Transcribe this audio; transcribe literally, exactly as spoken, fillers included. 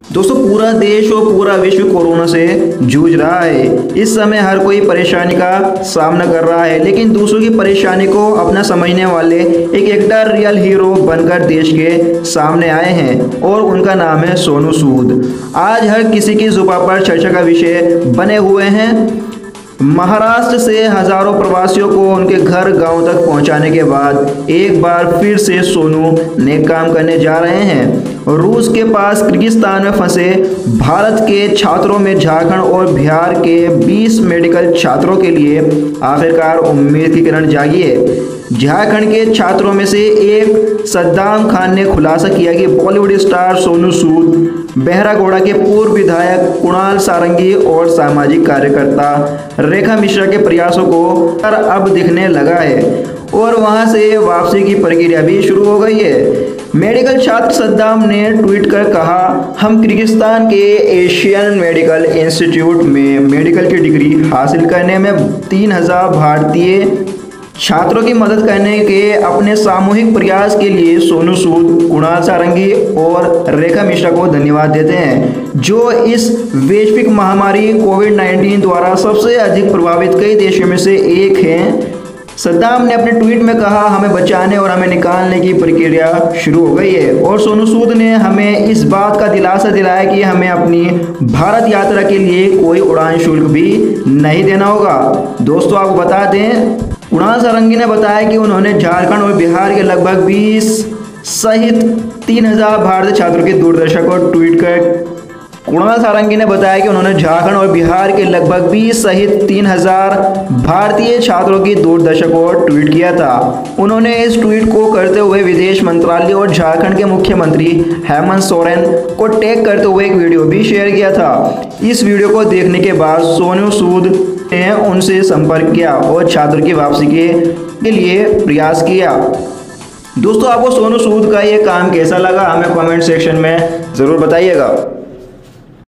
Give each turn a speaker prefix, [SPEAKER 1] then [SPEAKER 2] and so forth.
[SPEAKER 1] दोस्तों पूरा देश और पूरा विश्व कोरोना से जूझ रहा है। इस समय हर कोई परेशानी का सामना कर रहा है, लेकिन दूसरों की परेशानी को अपना समझने वाले एक एक्टर रियल हीरो बनकर देश के सामने आए हैं और उनका नाम है सोनू सूद। आज हर किसी की जुबान पर चर्चा का विषय बने हुए हैं। महाराष्ट्र से हजारों प्रवासियों को उनके घर गांव तक पहुंचाने के बाद एक बार फिर से सोनू नेक काम करने जा रहे हैं। रूस के पास किर्गिस्तान में फंसे भारत के छात्रों में झारखंड और बिहार के बीस मेडिकल छात्रों के लिए आखिरकार उम्मीद की किरण जागी है। झारखंड के छात्रों में से एक सद्दाम खान ने खुलासा किया कि बॉलीवुड स्टार सोनू सूद, बहरागोड़ा के पूर्व विधायक कुणाल सारंगी और सामाजिक कार्यकर्ता रेखा मिश्रा के प्रयासों को अब दिखने लगा है और वहां से वापसी की प्रक्रिया भी शुरू हो गई है। मेडिकल छात्र सद्दाम ने ट्वीट कर कहा, हम किर्गिस्तान के एशियन मेडिकल इंस्टीट्यूट में मेडिकल की डिग्री हासिल करने में तीन हजार भारतीय छात्रों की मदद करने के अपने सामूहिक प्रयास के लिए सोनू सूद, कुणाल सारंगी और रेखा मिश्रा को धन्यवाद देते हैं, जो इस वैश्विक महामारी कोविड नाइन्टीन द्वारा सबसे अधिक प्रभावित कई देशों में से एक हैं। सद्दाम ने अपने ट्वीट में कहा, हमें बचाने और हमें निकालने की प्रक्रिया शुरू हो गई है और सोनू सूद ने हमें इस बात का दिलासा दिलाया कि हमें अपनी भारत यात्रा के लिए कोई उड़ान शुल्क भी नहीं देना होगा। दोस्तों आपको बता दें, कुणाल सारंगी ने बताया कि उन्होंने झारखंड और बिहार के लगभग बीस सहित तीन हजार भारतीय छात्रों की दुर्दशा को ट्वीट कर कुणाल सारंगी ने बताया कि उन्होंने झारखंड और बिहार के लगभग बीस सहित तीन हजार भारतीय छात्रों की दुर्दशा को ट्वीट किया था। उन्होंने इस ट्वीट को करते हुए विदेश मंत्रालय और झारखंड के मुख्यमंत्री हेमंत सोरेन को टैग करते हुए एक वीडियो भी शेयर किया था। इस वीडियो को देखने के बाद सोनू सूद ने उनसे संपर्क किया और छात्र की वापसी के, के लिए प्रयास किया। दोस्तों आपको सोनू सूद का ये काम कैसा लगा हमें कमेंट सेक्शन में ज़रूर बताइएगा।